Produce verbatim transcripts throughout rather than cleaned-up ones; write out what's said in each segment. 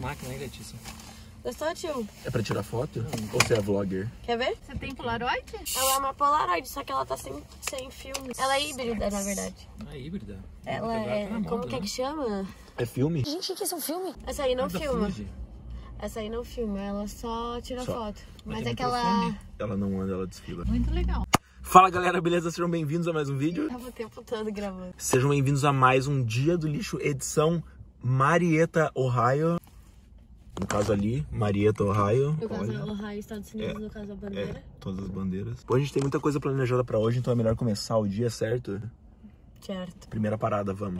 máquina aí, Letícia? Gostou, tio? É pra tirar foto? Hum. Ou você é vlogger? Quer ver? Você tem Polaroid? Ela é uma Polaroid, só que ela tá sem, sem filme. Ela é híbrida, na verdade. Não é híbrida. Ela é... Tá moda, Como que é né? que chama? É filme? Gente, que isso é um filme? Essa aí não Ainda filma. Fuji. Essa aí não filma, ela só tira Só. foto. Mas Mas tem é que ela... microfone. Ela não anda, ela desfila. Muito legal. Fala galera, beleza? Sejam bem-vindos a mais um vídeo. Tava o tempo todo gravando. Sejam bem-vindos a mais um Dia do Lixo, edição Marietta, Ohio. No caso ali, Marietta, Ohio. No caso, Olha. Ohio, Estados Unidos, É. no caso, a bandeira. É, todas as bandeiras. Hoje a gente tem muita coisa planejada pra hoje, então é melhor começar o dia, certo? Certo. Primeira parada, vamos.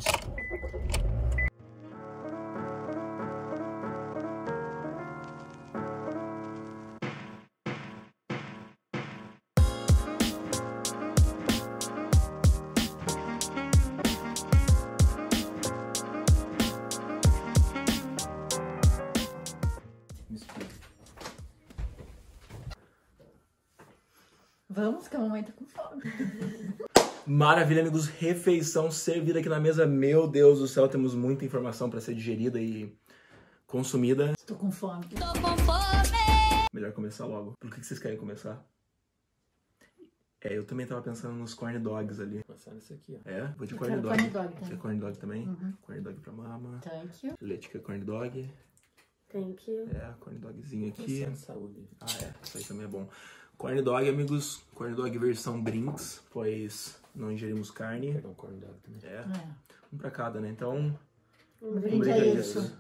Vamos, que a mamãe tá com fome. Maravilha, amigos. Refeição servida aqui na mesa. Meu Deus do céu, temos muita informação pra ser digerida e consumida. Tô com fome. Tô com fome! Melhor começar logo. Por que que vocês querem começar? É, eu também tava pensando nos corn dogs ali. Começar nesse aqui, ó. É, vou de Eu corn quero dog. corn dog também. Quer corn dog também? Uhum. Corn dog pra mama. Thank you. Leite que é corn dog. Thank you. É, corn dogzinho aqui. Pensando em saúde. Ah, é. Isso aí também é bom. Corn dog, amigos. Corn dog versão Brinks, pois não ingerimos Vou carne. pegar um corn dog também. É, É. um pra cada, né? Então, Um Um brinde brinde a a isso. isso.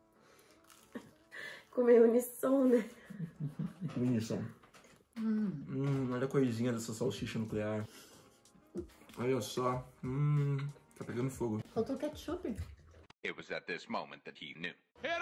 Comer unissom, né? Unisson. Hum. Hum, olha a corzinha dessa salsicha nuclear. Olha só. Hum, tá pegando fogo. Faltou ketchup. It was at this moment that he knew.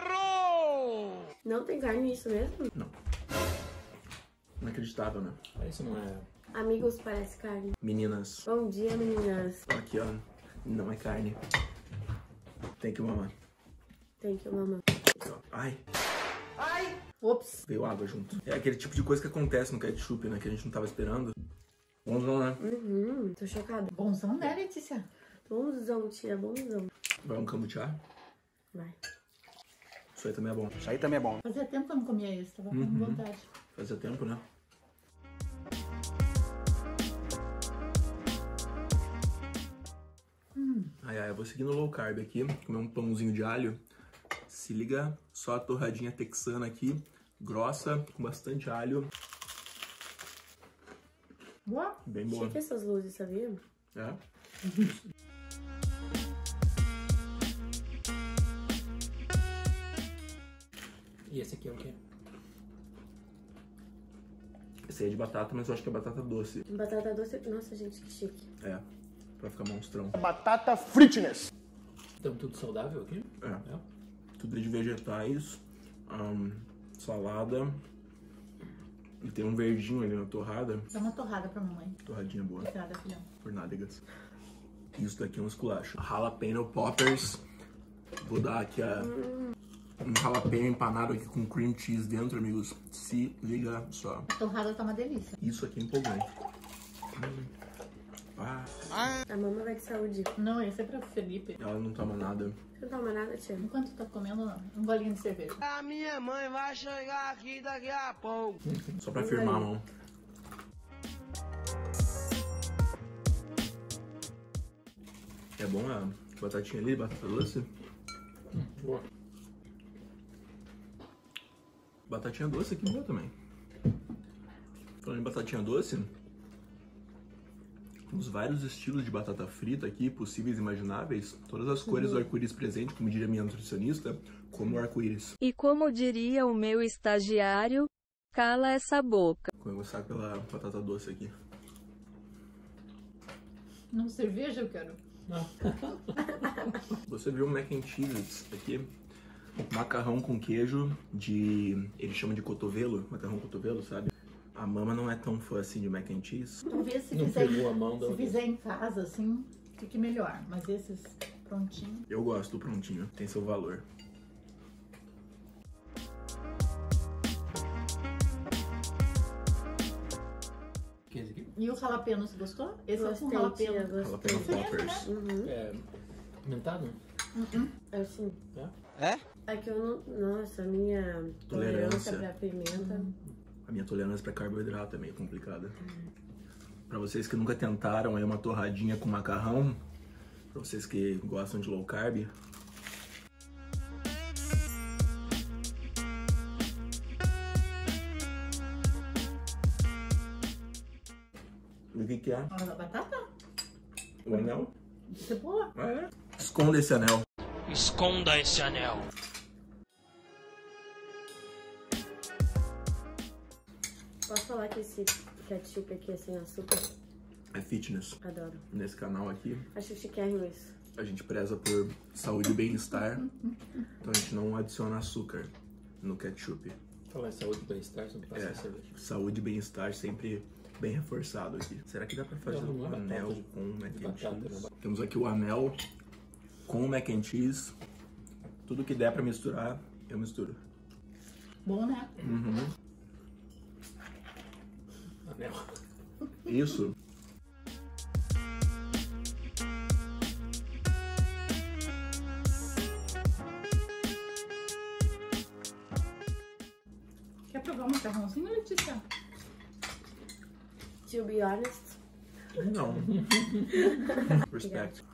Não tem carne nisso mesmo? Inacreditável, né? Ah, isso não é... Amigos, parece carne. Meninas, Bom dia, meninas. aqui ó, não é carne. Tem que mamar. Thank you, mamãe. Aqui, ó. Ai, Ops. veio água junto. É aquele tipo de coisa que acontece no ketchup, né? Que a gente não tava esperando. Bonzão, né? Uhum, tô chocada. Bonzão, né, Letícia? Bonzão, tia, bonzão. Vai um cambuchá. Vai. Isso aí também é bom. Isso aí também é bom. Fazia tempo que eu não comia esse, tava com Uhum. vontade. Fazia tempo, né? Hum. Ai, ai, eu vou seguir no low carb aqui. Comer um pãozinho de alho. Se liga, só a torradinha texana aqui. Grossa, com bastante alho. Boa. Bem boa. Chique essas luzes, sabia? É. E esse aqui é o quê? Esse aí é de batata, mas eu acho que é batata doce. Batata doce. Nossa, gente, que chique. É, pra ficar monstrão. Batata fitness. Então tudo saudável aqui? É. É. Tudo é de vegetais, ahn, salada. E tem um verdinho ali na torrada. Dá uma torrada pra mamãe. Torradinha boa, Obrigada, filhão. por nádegas. Isso daqui é um esculacho. Jalapeno poppers. Vou dar aqui a... um jalapeno empanado aqui com cream cheese dentro, amigos. Se liga só. A torrada tá uma delícia. Isso aqui é empolgante. Hum. Ah, A mamãe vai de saúde. Não, esse é pra Felipe. ela não toma nada. Você não toma nada, tia? Enquanto tá comendo um golinho de cerveja. A minha mãe vai chegar aqui daqui a pouco. Só pra firmar a mão. É bom a batatinha ali, batata doce? Boa. Batatinha doce aqui boa também. Falando em batatinha doce, temos vários estilos de batata frita aqui, possíveis e imagináveis. Todas as cores do arco-íris presente, como diria minha nutricionista, como o arco-íris. E como diria o meu estagiário, cala essa boca. Vou começar pela batata doce aqui. Não, cerveja eu quero. Você viu o mac and cheese aqui? Macarrão com queijo de... Eles chamam de cotovelo, macarrão cotovelo, sabe? A mama não é tão fã assim de mac and cheese. Talvez se Não fizer, pegou a mão da se outra. fizer em casa, assim, fique melhor. Mas esses prontinhos... Eu gosto do prontinho, tem seu valor. O que é esse aqui? E o jalapeno, você gostou? Esse Gostei, é com jalapeno. tia, gostei. Jalapeno Diferente, poppers. Uhum. É... Pimentado? Assim. É? É? É que eu não... Nossa, a minha Tolerância. tolerância pra pimenta... A minha tolerância pra carboidrato é meio complicada. Pra vocês que nunca tentaram aí uma torradinha com macarrão, pra vocês que gostam de low carb, o que que é? Hora da batata? O anel? Cebola. Ah, é? Esconda esse anel. Esconda esse anel. Posso falar que esse ketchup aqui é sem açúcar? É fitness. Adoro. Nesse canal aqui, Acho chiquérrimo isso. a gente preza por saúde e bem-estar, então a gente não adiciona açúcar no ketchup. Falar em saúde e bem-estar, você não passa É, a cerveja. saúde e bem-estar sempre bem reforçado aqui. Será que dá pra fazer Não, não é um batata anel de- com mac de and batata, cheese? né? Temos aqui o anel com mac and cheese. Tudo que der pra misturar, eu misturo. Bom, né? Uhum. Anel. Isso. Quer provar um macarrãozinho, Letícia? To be honest, Não. Respect.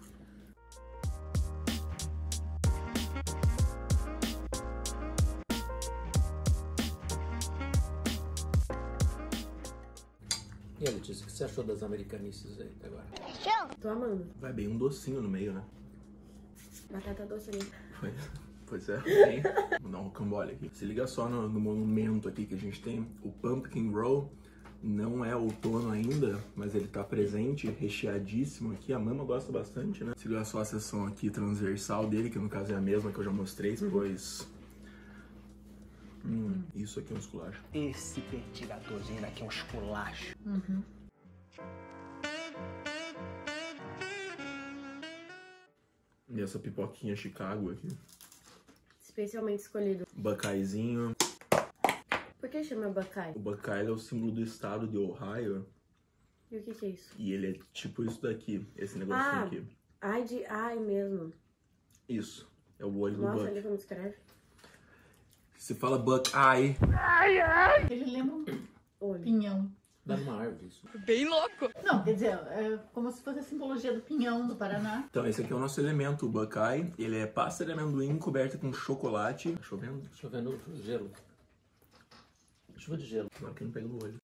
E aí, Letícia, o que você achou das americanices aí até agora? tô amando. Vai bem um docinho no meio, né? Batata doce ali. Pois, pois é. Bem, vou dar um rocambole aqui. Se liga só no, no monumento aqui que a gente tem. O Pumpkin Roll não é outono ainda, mas ele tá presente, recheadíssimo aqui. A mama gosta bastante, né? Se liga só a seção aqui transversal dele, que no caso é a mesma que eu já mostrei, pois... Hum, isso aqui é um esculacho. Esse ventiladorzinho aqui é um esculacho. Uhum. E essa pipoquinha Chicago aqui. Especialmente escolhido. Buckyezinho. Por que chama Buckeye? O Buckeye é o símbolo do estado de Ohio. E o que que é isso? E ele é tipo isso daqui, esse negocinho Ah. aqui. Ai de ai mesmo. Isso. É o olho do Nossa, Buck. olha como escreve. Se fala Buckeye, Ele lembra um Olho. pinhão. Dá uma árvore isso. Bem louco. Não, quer dizer, é como se fosse a simbologia do pinhão do Paraná. então esse aqui é o nosso elemento, o Buckeye. Ele é pasta de amendoim coberta com chocolate. Tá chovendo? Chovendo gelo. Chuva de gelo. Agora que não pega no olho.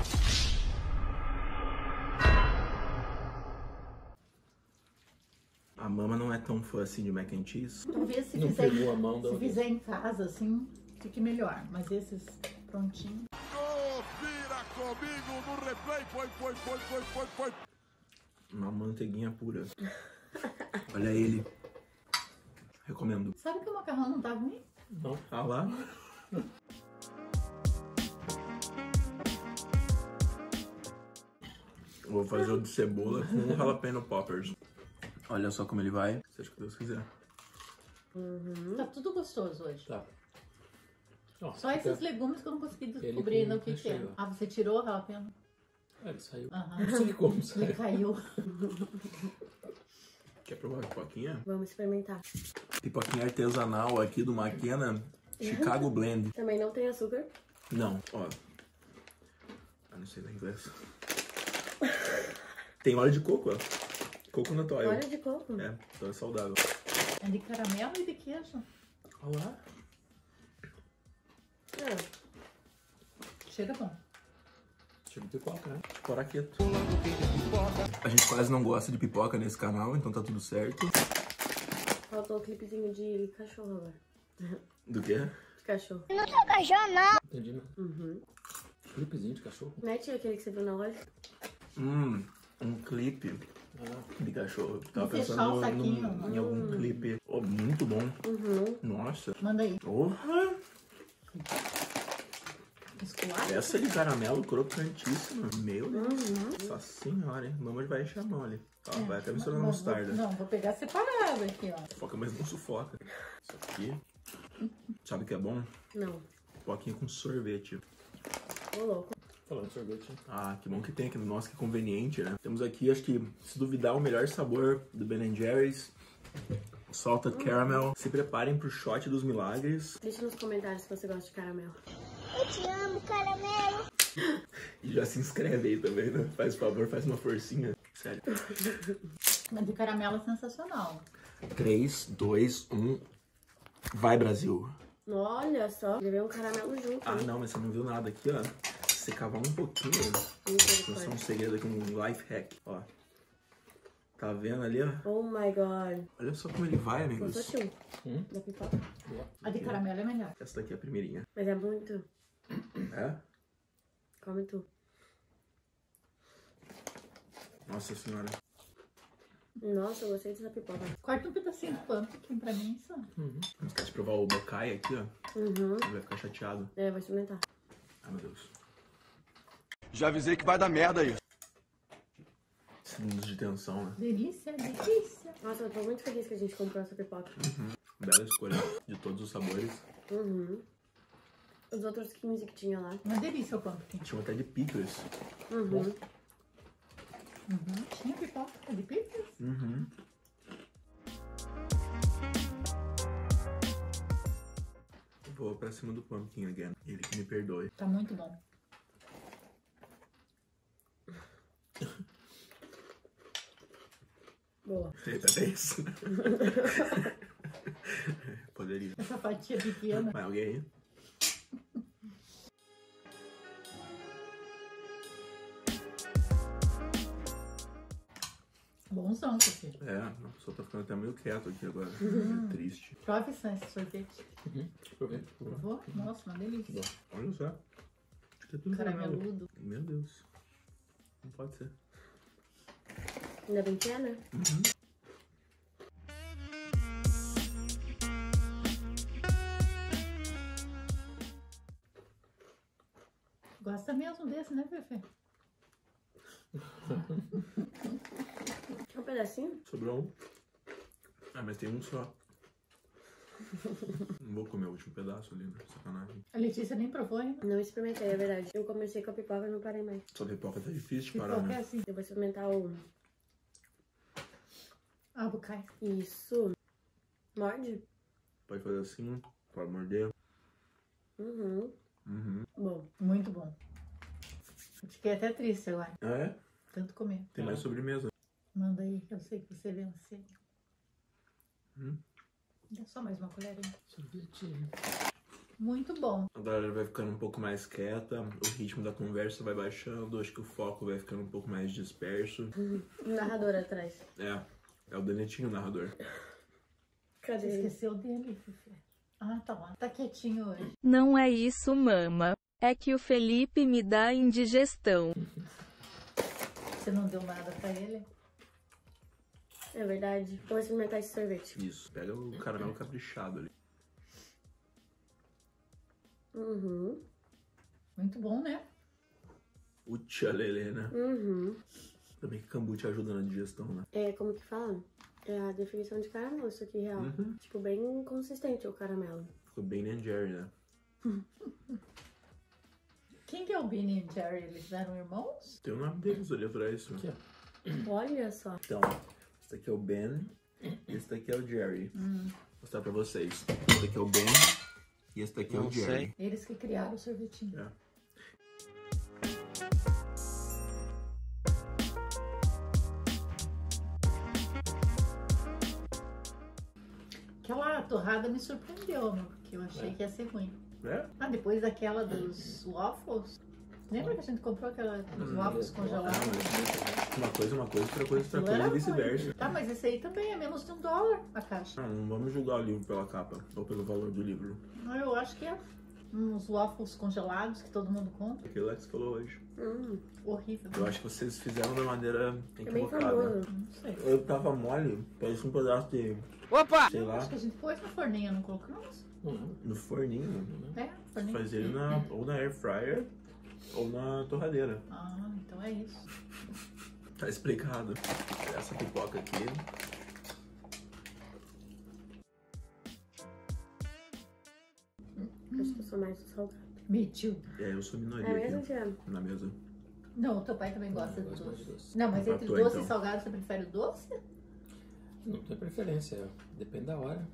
A mama não é tão fã assim de mac and cheese. Talvez se Não fizer, pegou a mão da se outra. fizer em casa, assim, fique melhor. Mas esses prontinhos. Confira comigo no replay. Foi, foi, foi, foi, foi, foi. Uma manteiguinha pura. Olha ele. Recomendo. Sabe que o macarrão não tá ruim? Não. Ah lá. Vou fazer o de cebola com jalapeno poppers. Olha só como ele vai. Seja o que Deus quiser. Tá tudo gostoso hoje. Tá. Nossa, Só fica- esses legumes que eu não consegui Ele descobrir ainda com o que, que é. recheio. Ah, você tirou o jalapeno? Ah, ele saiu. Aham. Não sei como Ele saiu. caiu. Quer provar a pipoquinha? Vamos experimentar. Pipoquinha artesanal aqui do Maquena Chicago Blend. Também não tem açúcar. Não, ó. Eu não sei ler inglês. Tem óleo de coco, ó. Coconut oil. Óleo de coco. É, então é saudável. É de caramelo e de queijo. Olha lá. Ah, Cheira bom. Cheiro de pipoca, né? Poraqueto. A gente quase não gosta de pipoca nesse canal, então tá tudo certo. faltou o clipezinho de cachorro agora. Do quê? De cachorro. Entendi, né? Uhum. Clipezinho de cachorro. Não é, tio, aquele que você viu na loja? Hum, um clipe Ah, de cachorro. Tava E fechar pensando o no- saquinho. num- em algum clipe. Oh, muito bom. Uhum. Nossa. Manda aí. Porra! Esculacho? Essa de caramelo crocantíssima. Meu Deus. Uhum. Nossa senhora, hein? Mamãe vai encher a mão ali. Ó, É, vai até misturar vou- mostarda. Não, vou pegar separado aqui, ó. Foca, mas não sufoca. Isso aqui. Sabe o que é bom? Não. Pipoquinha com sorvete. Ô, louco. falando de sorvete. Ah, que bom que tem aqui no nosso, que conveniente, né? Temos aqui, acho que, se duvidar, o melhor sabor do Ben and Jerry's. Salted caramel. Se preparem pro shot dos milagres. Deixa nos comentários se você gosta de caramelo. Eu te amo, caramelo. E já se inscreve aí também, né? Faz favor, faz uma forcinha. Sério. Mas de caramelo é sensacional. três, dois, um. Vai, Brasil. Olha só, levei um caramelo junto. Ah, hein? não, mas você não viu nada aqui, ó. Se você cavar um pouquinho, vou mostrar um segredo aqui, um life hack, ó. Tá vendo ali, ó? Oh my god. Olha só como ele vai, amigos. Gostou, tio? Hum? Da pipoca? A de caramelo é melhor. Essa daqui é a primeirinha. Mas é muito. É? Come tu. Nossa senhora. Nossa, eu gostei dessa pipoca. Corta um pedacinho de pumpkin pra mim, só. Uhum. Não esquece de provar o bocai aqui, ó. Uhum. Ele vai ficar chateado. É, vou experimentar. Ai, meu Deus. Já avisei que vai dar merda isso. Segundos de tensão, né? Delícia, delícia. Nossa, eu tô muito feliz que a gente comprou essa pipoca. Uhum. Bela escolha de todos os sabores. Uhum. Os outros quinze que tinha lá. Uma delícia o pumpkin. Tinha até de pickles. Uhum. Uhum. Tinha pipoca de pickles? Uhum. Vou pra cima do pumpkin again. Ele que me perdoe. Tá muito bom. Boa. Eita, é isso. Poderia. Essa fatia pequena. Vai alguém aí? Bonzão, você. É, a pessoa tá ficando até meio quieto aqui agora. É triste. Prove só esse sorvete. Uhum. Deixa eu ver. Por favor? Nossa, uma delícia. Olha só. Acho que é tudo caramelo. Carameludo. Meu Deus. Não pode ser. Ainda bem que é, né? Uhum. Gosta mesmo desse, né, Fefe? Quer um pedacinho? Sobrou um. Ah, mas tem um só. Não vou comer o último pedaço ali, né? Sacanagem. A Letícia nem provou ainda. Não experimentei, é verdade. Eu comecei com a pipoca e não parei mais. Só pipoca tá difícil de parar, Pipoca é né? assim. Eu vou experimentar o... Ah, bucai. Isso. Morde? Pode fazer assim, pode morder. Uhum. Uhum. Bom. Muito bom. Fiquei até triste agora. Ah, é? Tanto comer. Tem mais sobremesa. Manda aí, que eu sei que você venceu. Hum. Dá só mais uma colherinha. Sorvetinho. Muito bom. A galera vai ficando um pouco mais quieta, o ritmo da conversa vai baixando, acho que o foco vai ficando um pouco mais disperso. Narrador atrás. É, é o Danetinho o narrador. Cadê Você ele? esqueceu dele, Fefe. Ah, tá lá. Tá quietinho hoje. Não é isso, mama. É que o Felipe me dá indigestão. Você não deu nada pra ele? É verdade. Vou experimentar esse sorvete. Isso, pega o caramelo caprichado ali. Uhum. Muito bom, né? O tchalelê, né? Uhum. Também que kombucha ajuda na digestão, né? É, como que fala? É a definição de caramelo, isso aqui real. Uhum. Tipo, bem consistente o caramelo. Ficou bem Ben and Jerry, né? Quem que é o Benny e Jerry? Eles eram irmãos? Tem o nome deles ali atrás. Aqui, ó. Olha só. Então, esse aqui é o Ben e esse daqui é o Jerry. Hum. Vou mostrar pra vocês. Esse daqui é o Ben e esse daqui é Não o Jerry. sei. Eles que criaram o sorvetinho. É. Aquela torrada me surpreendeu, né? Porque eu achei que ia ser ruim. É? Ah, depois daquela dos waffles. Lembra que a gente comprou aquela dos waffles congelados? Uma coisa é uma coisa, outra coisa é outra Aquilo coisa era e vice-versa. ruim. Tá, mas esse aí também é menos de um dólar a caixa. Não, não vamos julgar o livro pela capa ou pelo valor do livro. Ah, eu acho que é uns waffles congelados que todo mundo compra. Aquilo lá que você falou hoje. Hum. Horrível. Eu acho que vocês fizeram da maneira É bem equivocada. famoso. Não sei. Eu tava mole, parece um pedaço de, Opa! sei lá, Acho que a gente pôs no forninho, não colocamos? Uhum. no forninho. É, Você forninho. faz ele na, ou na air fryer ou na torradeira. Ah, então é isso. Tá explicado. Essa pipoca aqui. Acho que eu sou mais do salgado. Me too. É, eu sou minoria É mesmo, aqui Tia? na mesa. Não, o teu pai também gosta Eu de gosto mais doce. de doce. Não, mas entre Empatou, doce então. e salgado, você prefere o doce? Não tem preferência, depende da hora.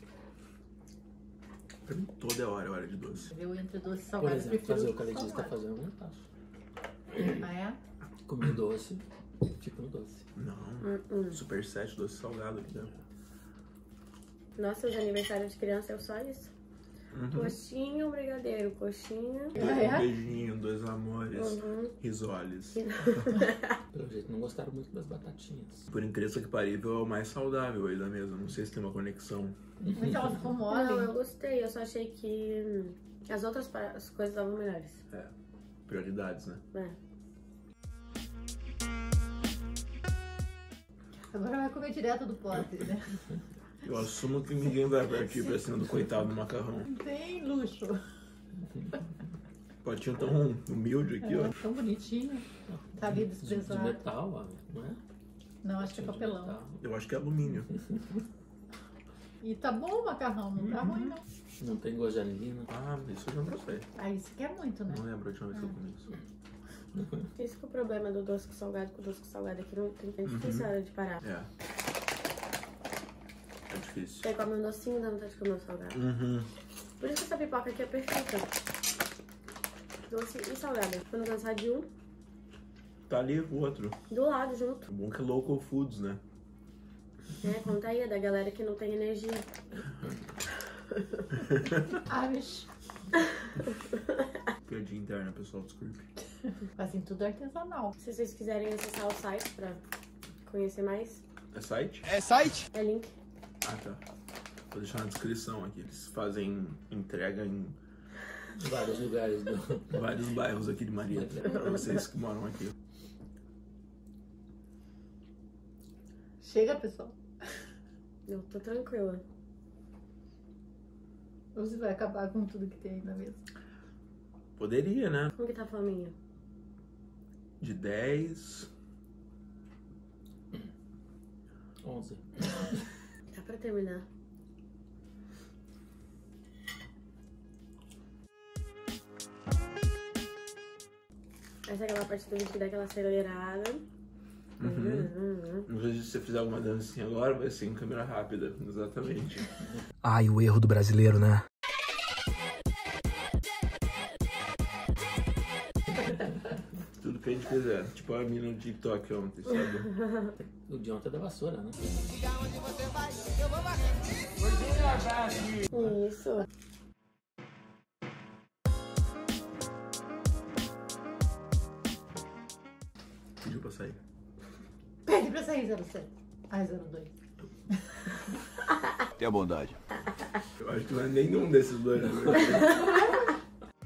Pra mim, toda é hora, é hora de doce. Eu entre doce e Por salgado, exemplo, prefiro fazer o que a Letícia tá salgado. fazendo, eu não faço. Ah, é? Comer doce, fico no doce. Não, Hum, hum. Super sete, doce salgado aqui, né? Nossa, os aniversários de criança é só isso. Uhum. Coxinha, um brigadeiro, coxinha. Um beijinho, dois amores, Uhum. risoles. Pelo jeito, não gostaram muito das batatinhas. Por incrível que parível, é o mais saudável aí da mesa. Não sei se tem uma conexão. Mas ela ficou mole. Não, eu gostei. Eu só achei que hum, as outras pa- as coisas estavam melhores. É, prioridades, né? É. Agora vai comer direto do pote, né? Eu assumo que ninguém vai partir pra cima do coitado do macarrão. Não tem luxo. Potinho tão humilde aqui, ó. É, tão bonitinho. Tá ali De, de desprezado. metal, ó, não é? Não, acho que é De papelão. metal. Eu acho que é alumínio. E tá bom o macarrão, não tá ruim não. Não tem gosto de anilina. Ah, isso eu já não sei. Ah, isso que é muito, né? Não lembro a última vez que eu comi isso. Esse que é o problema do doce com salgado, com doce com salgado aqui não tem, é difícil a hora de parar. É. É difícil. Você come um docinho, dá vontade de comer um salgado. Uhum. Por isso que essa pipoca aqui é perfeita. Doce e salgada. Quando cansar de um, Tá ali o outro. do lado, junto. O bom que é local foods, né? É, conta aí, é da galera que não tem energia. Ah, bicho. Piadinha interna, pessoal, desculpe. Fazem tudo artesanal. Se vocês quiserem acessar o site pra conhecer mais, É site? É site? é link. Ah, tá. Vou deixar na descrição aqui. Eles fazem entrega em Vários lugares do... vários bairros aqui de Marieta. Pra vocês que moram aqui. Chega, pessoal. Eu tô tranquila. Ou você vai acabar com tudo que tem aí na mesa? Poderia, né? Como que tá a faminha? De dez. onze. Dá pra terminar. Essa é aquela parte do vídeo que dá aquela acelerada. Uhum. Não sei se você fizer alguma dancinha agora, vai ser em câmera rápida. Exatamente. Ai, o erro do brasileiro, né? Tudo que a gente quiser. Tipo a mina no TikTok ontem, sabe? O de ontem é da vassoura, né? Isso. Pediu pra sair. Pede pra sair zero sete. Ah, zero dois. Tenha bondade. Eu acho que não é nenhum desses dois, na verdade.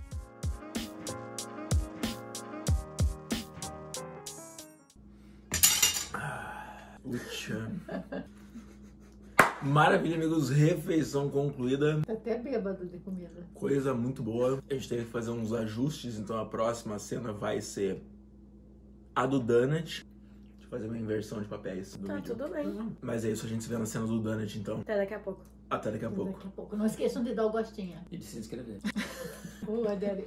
Puxa. Maravilha, amigos. Refeição concluída. Tá até bêbado de comida. Coisa muito boa. A gente teve que fazer uns ajustes, então a próxima cena vai ser a do Donut. Deixa eu fazer uma inversão de papéis do Tá vídeo. tudo bem. Mas é isso, a gente se vê na cena do Donut, então. Até daqui a pouco. Até daqui a pouco. Daqui a pouco. Não esqueçam de dar o gostinho. E de se inscrever. Uh, Adele.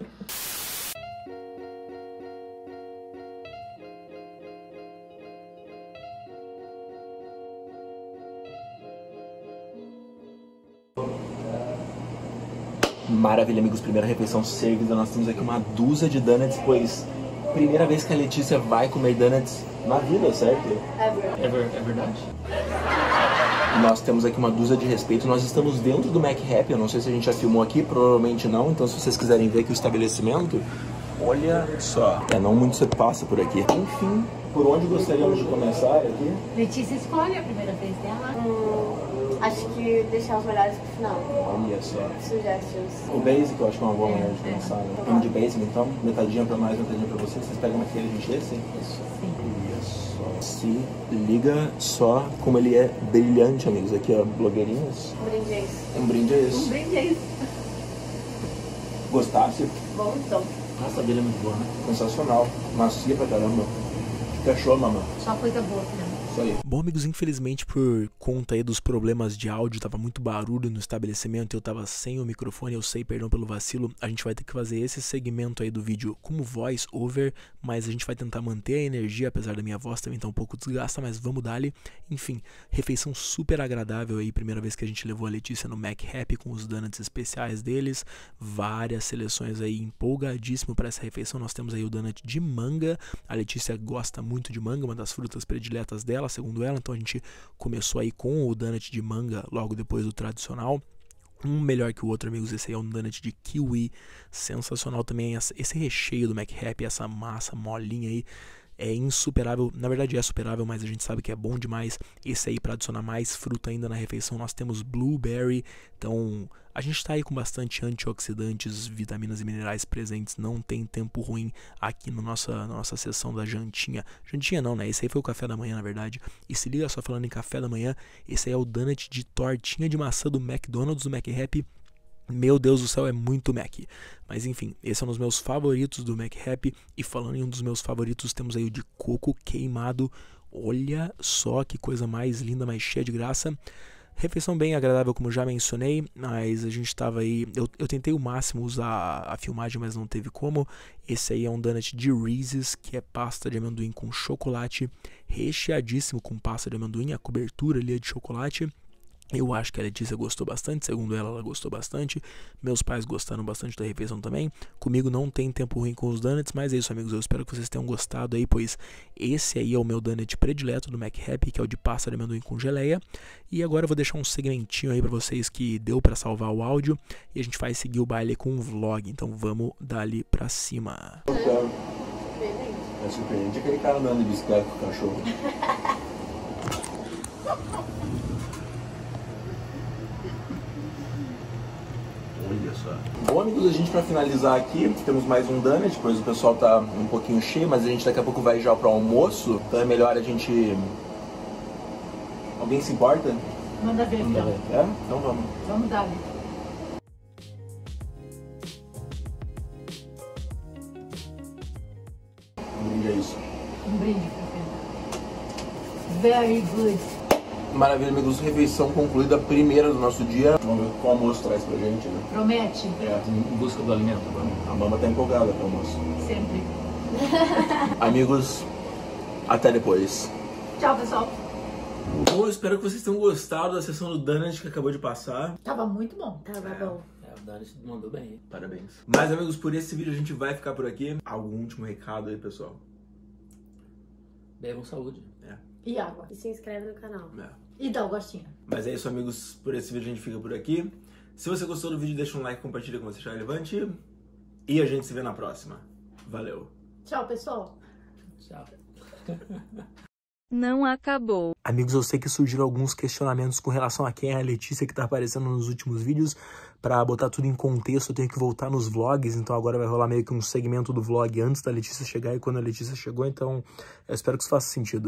Maravilha, amigos. Primeira refeição servida. Nós temos aqui uma dúzia de donuts, pois primeira vez que a Letícia vai comer donuts na vida, certo? É, ver, é verdade? Nós temos aqui uma dúzia de respeito. Nós estamos dentro do Mac Happy. Eu não sei se a gente já filmou aqui, provavelmente não. Então, se vocês quiserem ver aqui o estabelecimento, olha só. É, não muito você passa por aqui. Enfim, por onde gostaríamos de começar aqui? Letícia escolhe a primeira vez dela. Hum, acho que deixar os melhores pro final. Olha só. Suggestions. O Basic eu acho que é uma boa maneira de começar, né? Vamos de Basic, então. Metadinha pra nós, metadinha pra vocês. Vocês pegam aquele, a gente esse? Isso, sim. Olha só. Se liga só como ele é brilhante, amigos. Aqui, ó, blogueirinhas. Um brinde é isso. Um brinde é Um isso. brinde é isso. Gostasse? Bom, então. Nossa, a dele é muito boa, né? Sensacional. Macia pra caramba. O que achou, mamãe? Só coisa boa, né? Isso aí. Bom, amigos, infelizmente por conta aí dos problemas de áudio, tava muito barulho no estabelecimento, eu tava sem o microfone, eu sei, perdão pelo vacilo, a gente vai ter que fazer esse segmento aí do vídeo como voice over, mas a gente vai tentar manter a energia, apesar da minha voz também tá um pouco desgasta, mas vamos dar-lhe. Enfim, refeição super agradável aí, primeira vez que a gente levou a Letícia no Mac Happy com os donuts especiais deles, várias seleções aí, empolgadíssimo para essa refeição. Nós temos aí o donut de manga, a Letícia gosta muito de manga, uma das frutas prediletas dela, segundo ela, então a gente começou aí com o donut de manga logo depois do tradicional. Um melhor que o outro, amigos, esse aí é um donut de kiwi, sensacional também, esse recheio do Mac Happy, essa massa molinha aí, é insuperável, na verdade é superável, mas a gente sabe que é bom demais. Esse aí, para adicionar mais fruta ainda na refeição, nós temos blueberry, então a gente está aí com bastante antioxidantes, vitaminas e minerais presentes, não tem tempo ruim aqui na nossa, na nossa sessão da jantinha. Jantinha não, né? Esse aí foi o café da manhã, na verdade. E se liga só, falando em café da manhã, esse aí é o donut de tortinha de maçã do McDonald's, do Mac Happy. Meu Deus do céu, é muito Mac. Mas enfim, esse é um dos meus favoritos do Mac Happy. E falando em um dos meus favoritos, temos aí o de coco queimado. Olha só que coisa mais linda, mais cheia de graça. Refeição bem agradável, como já mencionei, mas a gente estava aí, eu, eu tentei o máximo usar a, a filmagem, mas não teve como. Esse aí é um donut de Reese's, que é pasta de amendoim com chocolate, recheadíssimo com pasta de amendoim, a cobertura ali é de chocolate. Eu acho que a Letícia gostou bastante, segundo ela, ela gostou bastante. Meus pais gostaram bastante da refeição também. Comigo não tem tempo ruim com os donuts, mas é isso, amigos. Eu espero que vocês tenham gostado aí, pois esse aí é o meu donut predileto do Mac Happy, que é o de pasta de amendoim com geleia. E agora eu vou deixar um segmentinho aí pra vocês que deu pra salvar o áudio. E a gente vai seguir o baile com um vlog, então vamos dali pra cima. É surpreendente aquele cara andando de bicicleta com o cachorro. Olha só. Bom, amigos, a gente pra finalizar aqui, temos mais um donut, pois o pessoal tá um pouquinho cheio, mas a gente daqui a pouco vai já pro almoço, então é melhor a gente... Alguém se importa? Manda ver, então. É? Então vamos. Vamos dar. Um brinde é isso. Um brinde, very good. Maravilha, amigos, refeição concluída, a primeira do nosso dia. Vamos ver o que o almoço traz pra gente, né? Promete? É. Em busca do alimento, vamos. A mama tá empolgada com o almoço. Sempre. Amigos, até depois. Tchau, pessoal. Bom, eu espero que vocês tenham gostado da sessão do donut que acabou de passar. Tava muito bom. Tava É. bom. É, o Dani mandou bem. Parabéns. Mas, amigos, por esse vídeo a gente vai ficar por aqui. Algum último recado aí, pessoal? Bebam saúde. É. E água. E se inscreve no canal. É. E dá o gostinho. Mas é isso, amigos. Por esse vídeo a gente fica por aqui. Se você gostou do vídeo, deixa um like, compartilha com você achar relevante. E a gente se vê na próxima. Valeu. Tchau, pessoal. Tchau. Não acabou. Amigos, eu sei que surgiram alguns questionamentos com relação a quem é a Letícia que tá aparecendo nos últimos vídeos. Pra botar tudo em contexto, eu tenho que voltar nos vlogs, então agora vai rolar meio que um segmento do vlog antes da Letícia chegar e quando a Letícia chegou, então eu espero que isso faça sentido.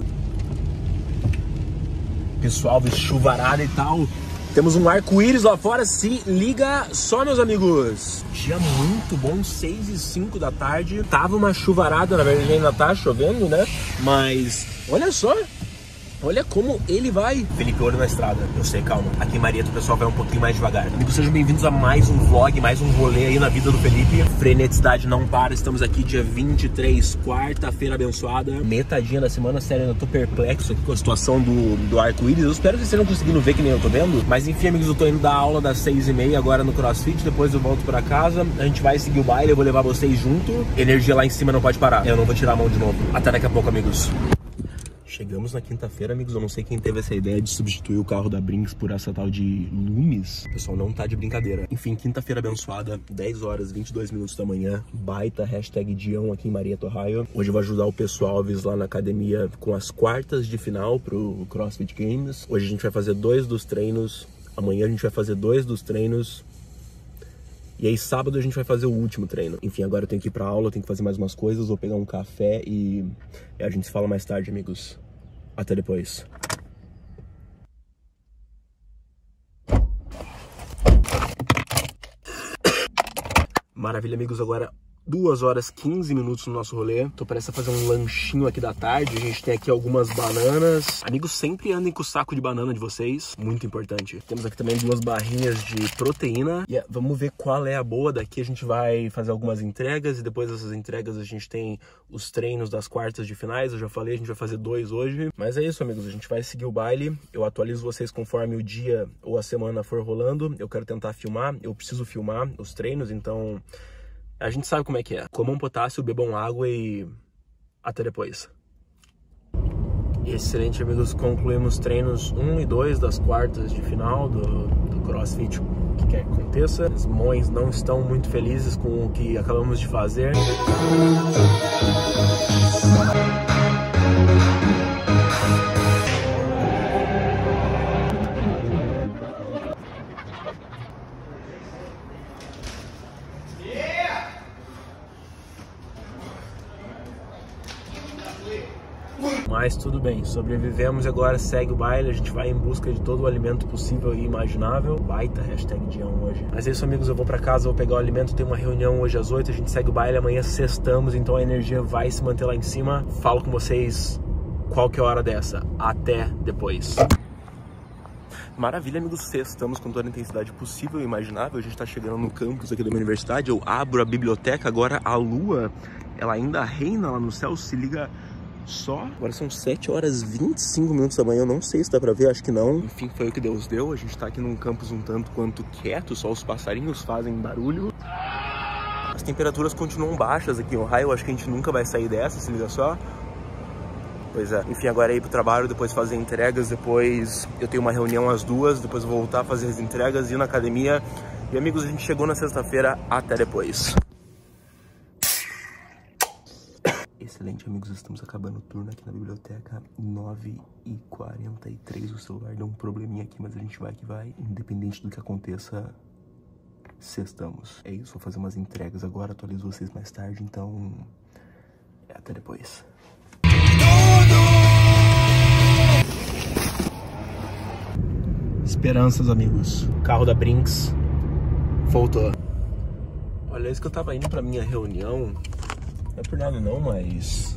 Pessoal, chuvarada e tal. Temos um arco-íris lá fora, se liga só, meus amigos. Dia muito bom, seis e cinco da tarde. Tava uma chuvarada, na verdade ainda tá chovendo, né? Mas olha só. Olha como ele vai. Felipe, olho na estrada. Eu sei, calma. Aqui em Marieta o pessoal vai um pouquinho mais devagar. Amigos, sejam bem-vindos a mais um vlog, mais um rolê aí na vida do Felipe. Freneticidade não para. Estamos aqui dia vinte e três, quarta-feira abençoada. Metadinha da semana, sério, eu tô perplexo aqui com a situação do, do arco-íris. Eu espero que vocês estejam conseguindo ver que nem eu tô vendo. Mas enfim, amigos, eu tô indo dar aula das seis e meia agora no CrossFit. Depois eu volto pra casa. A gente vai seguir o baile, eu vou levar vocês junto. Energia lá em cima não pode parar. Eu não vou tirar a mão de novo. Até daqui a pouco, amigos. Chegamos na quinta-feira, amigos. Eu não sei quem teve essa ideia de substituir o carro da Brinks por essa tal de Loomis. O pessoal não tá de brincadeira. Enfim, quinta-feira abençoada, dez horas, vinte e dois minutos da manhã. Baita hashtag Dião aqui em Marieta, Ohio. Hoje eu vou ajudar o pessoal Alves lá na academia com as quartas de final pro CrossFit Games. Hoje a gente vai fazer dois dos treinos. Amanhã a gente vai fazer dois dos treinos. E aí sábado a gente vai fazer o último treino. Enfim, agora eu tenho que ir pra aula, eu tenho que fazer mais umas coisas, vou pegar um café e... e a gente se fala mais tarde, amigos. Até depois. Maravilha, amigos. Agora duas horas e quinze minutos no nosso rolê. Tô prestes a fazer um lanchinho aqui da tarde. A gente tem aqui algumas bananas. Amigos, sempre andem com o saco de banana de vocês. Muito importante. Temos aqui também duas barrinhas de proteína. E vamos ver qual é a boa. Daqui a gente vai fazer algumas entregas. E depois dessas entregas a gente tem os treinos das quartas de finais. Eu já falei, a gente vai fazer dois hoje. Mas é isso, amigos. A gente vai seguir o baile. Eu atualizo vocês conforme o dia ou a semana for rolando. Eu quero tentar filmar. Eu preciso filmar os treinos, então... A gente sabe como é que é. Comam potássio, bebam água e... até depois. Excelente, amigos. Concluímos treinos um e dois das quartas de final do, do CrossFit. O que quer que aconteça. Os mães não estão muito felizes com o que acabamos de fazer. Mas tudo bem, sobrevivemos e agora segue o baile. A gente vai em busca de todo o alimento possível e imaginável. Baita hashtag Dião hoje. Mas é isso, amigos, eu vou pra casa, vou pegar o alimento. Tem uma reunião hoje às oito, a gente segue o baile. Amanhã sextamos, então a energia vai se manter lá em cima. Falo com vocês qual que é a hora dessa. Até depois. Maravilha, amigos, sextamos com toda a intensidade possível e imaginável. A gente tá chegando no campus aqui da minha universidade. Eu abro a biblioteca, agora a lua, ela ainda reina lá no céu, se liga... Só. Agora são sete horas e vinte e cinco minutos da manhã, eu não sei se dá pra ver, acho que não. Enfim, foi o que Deus deu. A gente tá aqui num campus um tanto quanto quieto, só os passarinhos fazem barulho. As temperaturas continuam baixas aqui em Ohio, acho que a gente nunca vai sair dessa, se liga só. Pois é, enfim, agora é ir pro trabalho, depois fazer entregas, depois eu tenho uma reunião às duas, depois vou voltar a fazer as entregas, ir na academia. E amigos, a gente chegou na sexta-feira, até depois. Excelente, amigos, estamos acabando o turno aqui na biblioteca, nove e quarenta e três, o celular deu um probleminha aqui, mas a gente vai que vai, independente do que aconteça, sextamos. É isso, vou fazer umas entregas agora, atualizo vocês mais tarde, então, até depois. Esperanças, amigos, o carro da Brinks voltou. Olha, isso que eu tava indo pra minha reunião... Não é por nada não, mas...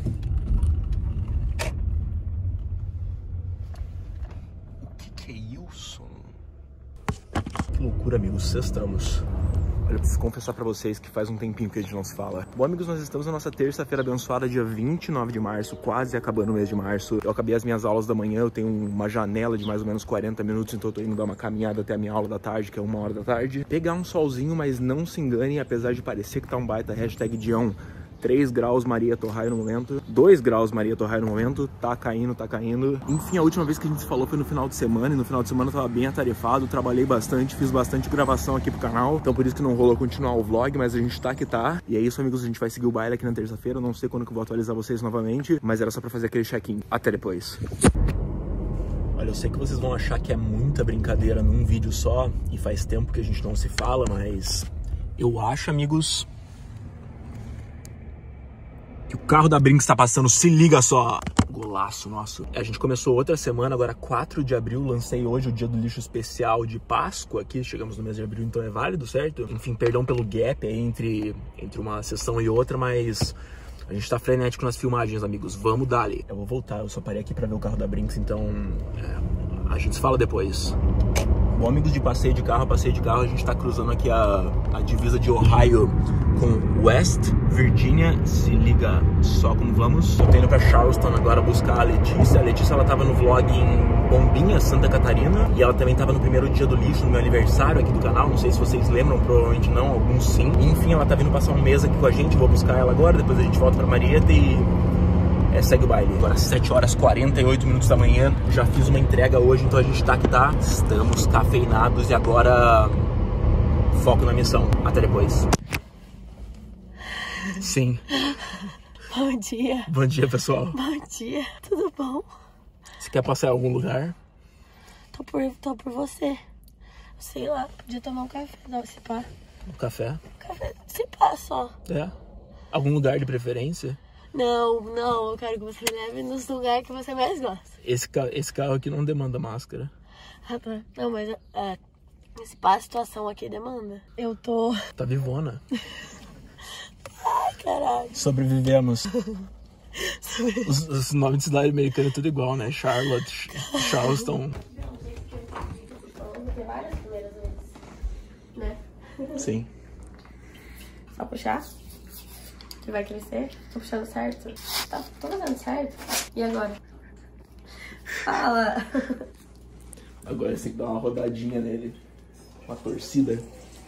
O que que é isso? Que loucura, amigos, sextamos. Olha, eu preciso confessar pra vocês que faz um tempinho que a gente não se fala. Bom, amigos, nós estamos na nossa terça-feira abençoada, dia vinte e nove de março, quase acabando o mês de março. Eu acabei as minhas aulas da manhã, eu tenho uma janela de mais ou menos quarenta minutos, então eu tô indo dar uma caminhada até a minha aula da tarde, que é uma hora da tarde. Pegar um solzinho, mas não se enganem, apesar de parecer que tá um baita hashtag Dião. três graus Maria Torrai no momento, dois graus Maria Torrai no momento, tá caindo, tá caindo. Enfim, a última vez que a gente se falou foi no final de semana, e no final de semana eu tava bem atarefado, trabalhei bastante, fiz bastante gravação aqui pro canal, então por isso que não rolou continuar o vlog, mas a gente tá que tá. E é isso, amigos, a gente vai seguir o baile aqui na terça-feira, eu não sei quando que eu vou atualizar vocês novamente, mas era só pra fazer aquele check-in. Até depois. Olha, eu sei que vocês vão achar que é muita brincadeira num vídeo só, e faz tempo que a gente não se fala, mas eu acho, amigos... que o carro da Brinks tá passando, se liga só. Golaço nosso. A gente começou outra semana, agora quatro de abril, lancei hoje o dia do lixo especial de Páscoa aqui, chegamos no mês de abril, então é válido, certo? Enfim, perdão pelo gap aí entre, entre uma sessão e outra, mas a gente tá frenético nas filmagens, amigos, vamos dali. Eu vou voltar, eu só parei aqui pra ver o carro da Brinks, então é, a gente se fala depois. Bom, amigos, de passeio de carro, passeio de carro, a gente tá cruzando aqui a, a divisa de Ohio com West Virginia, se liga só como vamos. Eu tô indo pra Charleston agora buscar a Letícia. A Letícia, ela tava no vlog em Bombinha, Santa Catarina, e ela também tava no primeiro dia do lixo, no meu aniversário aqui do canal, não sei se vocês lembram, provavelmente não, alguns sim. E, enfim, ela tá vindo passar um mês aqui com a gente, vou buscar ela agora, depois a gente volta pra Marieta e... É, segue o baile. Agora sete horas e quarenta e oito minutos da manhã. Já fiz uma entrega hoje, então a gente tá que tá. Estamos cafeinados e agora foco na missão. Até depois. Sim. Bom dia. Bom dia, pessoal. Bom dia. Tudo bom? Você quer passar em algum lugar? Tô por, tô por você. Sei lá, podia tomar um café, não, se pá. Um café? Café, se pá só. É? Algum lugar de preferência? Não, não, eu quero que você me leve nos lugares que você mais gosta. Esse, ca esse carro aqui não demanda máscara. Ah, tá. Não, mas é, esse pá, a situação aqui demanda. Eu tô... Tá vivona. Ai, caralho. Sobrevivemos. os, os nomes de cidade americana é tudo igual, né? Charlotte, Charleston. Vamos ter várias primeiras vezes, né? Sim. Só puxar. Que vai crescer. Tô puxando certo. Tá, tô fazendo certo. E agora? Fala. Agora você tem que dar uma rodadinha nele. Uma torcida.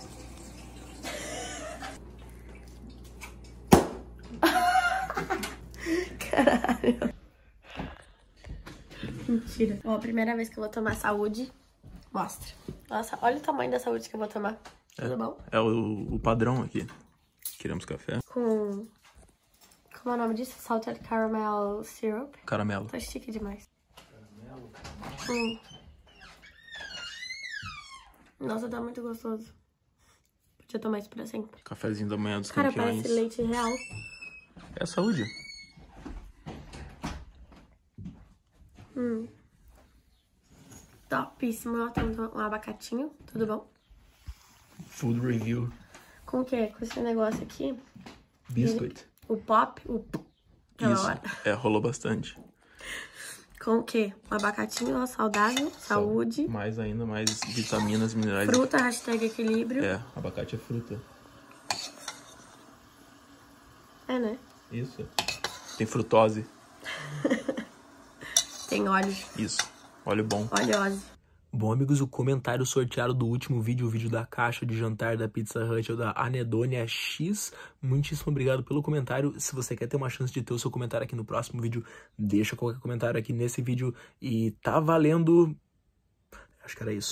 Caralho. Mentira. Ó, a primeira vez que eu vou tomar saúde, mostra. Nossa, olha o tamanho da saúde que eu vou tomar. Tudo bom? É o, o padrão aqui. Queremos café. Com... Como é o nome disso? Salted Caramel Syrup. Caramelo. Tá chique demais. Hum. Nossa, tá muito gostoso. Podia tomar isso pra sempre. Cafezinho da manhã dos Cara, campeões. parece leite real. É a saúde. Hum. Topíssimo. Ó, temos um abacatinho. Tudo bom? Food review. Com o quê? Com esse negócio aqui. Biscuit. O pop. O... Aquela Isso. hora. É, rolou bastante. Com o quê? Um abacatinho, ó, saudável, saúde. Mais ainda, mais vitaminas, minerais. Fruta, hashtag equilíbrio. É, abacate é fruta. É, né? Isso. Tem frutose. Tem óleo. Isso. Óleo bom. Oleose. Bom, amigos, o comentário sorteado do último vídeo, o vídeo da caixa de jantar da Pizza Hut ou da Anedônia X. Muitíssimo obrigado pelo comentário. Se você quer ter uma chance de ter o seu comentário aqui no próximo vídeo, deixa qualquer comentário aqui nesse vídeo. E tá valendo... Acho que era isso.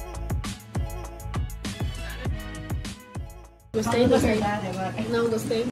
Gostei, gostei. Não, gostei.